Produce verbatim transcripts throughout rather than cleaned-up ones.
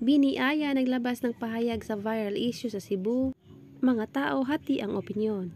Bini Aya naglabas ng pahayag sa viral issue sa Cebu. Mga tao hati ang opinyon.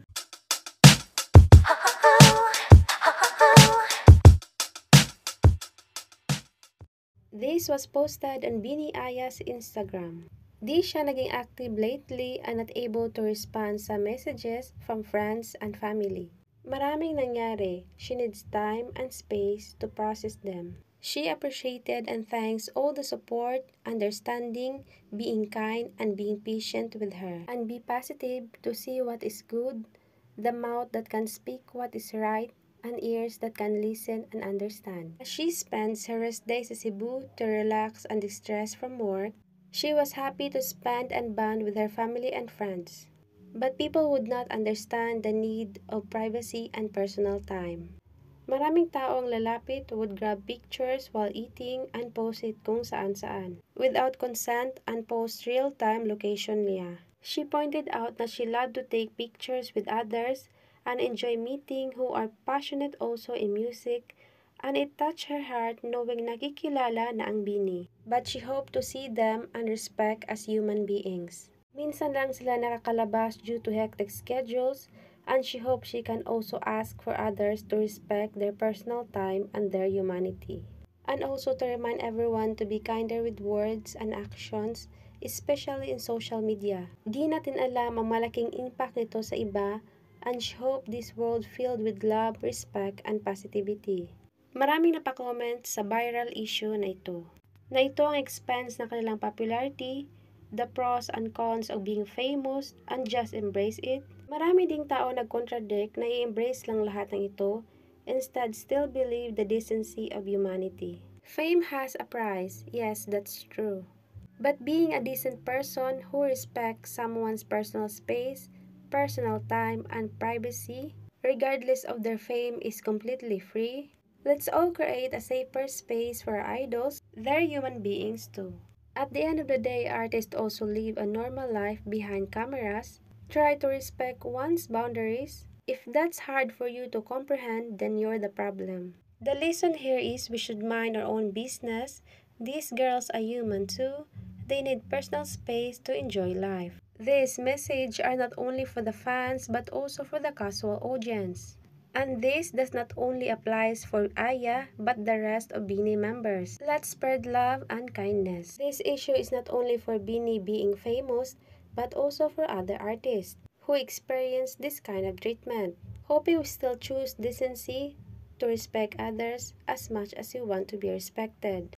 This was posted on Bini Aya's Instagram. Di siya naging active lately and not able to respond sa messages from friends and family. Maraming nangyari. She needs time and space to process them. She appreciated and thanks all the support, understanding, being kind, and being patient with her. And be positive to see what is good, the mouth that can speak what is right, and ears that can listen and understand. As she spends her rest days in Cebu to relax and distress from work, she was happy to spend and bond with her family and friends. But people would not understand the need of privacy and personal time. Maraming tao ang lalapit would grab pictures while eating and post it kung saan-saan, without consent and post real-time location niya. She pointed out that she loved to take pictures with others and enjoy meeting who are passionate also in music, and it touched her heart knowing nakikilala na ang Bini. But she hoped to see them and respect as human beings. Minsan lang sila nakakalabas due to hectic schedules, and she hopes she can also ask for others to respect their personal time and their humanity. And also to remind everyone to be kinder with words and actions, especially in social media. Di natin alam ang malaking impact nito sa iba, and she hopes this world filled with love, respect, and positivity. Maraming napakomment sa viral issue na ito. Na ito ang expense ng kanilang popularity, the pros and cons of being famous, and just embrace it. Marami ding tao nag-contradict na i-embrace lang lahat ng ito, instead still believe the decency of humanity. Fame has a price, yes, that's true. But being a decent person who respects someone's personal space, personal time, and privacy, regardless of their fame, is completely free. Let's all create a safer space for our idols. They're human beings too. At the end of the day, artists also live a normal life behind cameras. Try to respect one's boundaries. If that's hard for you to comprehend, then you're the problem. The lesson here is we should mind our own business. These girls are human too. They need personal space to enjoy life. These messages are not only for the fans but also for the casual audience. And this does not only applies for Aya but the rest of Bini members. Let's spread love and kindness. This issue is not only for Bini being famous but also for other artists who experience this kind of treatment. Hope you still choose decency to respect others as much as you want to be respected.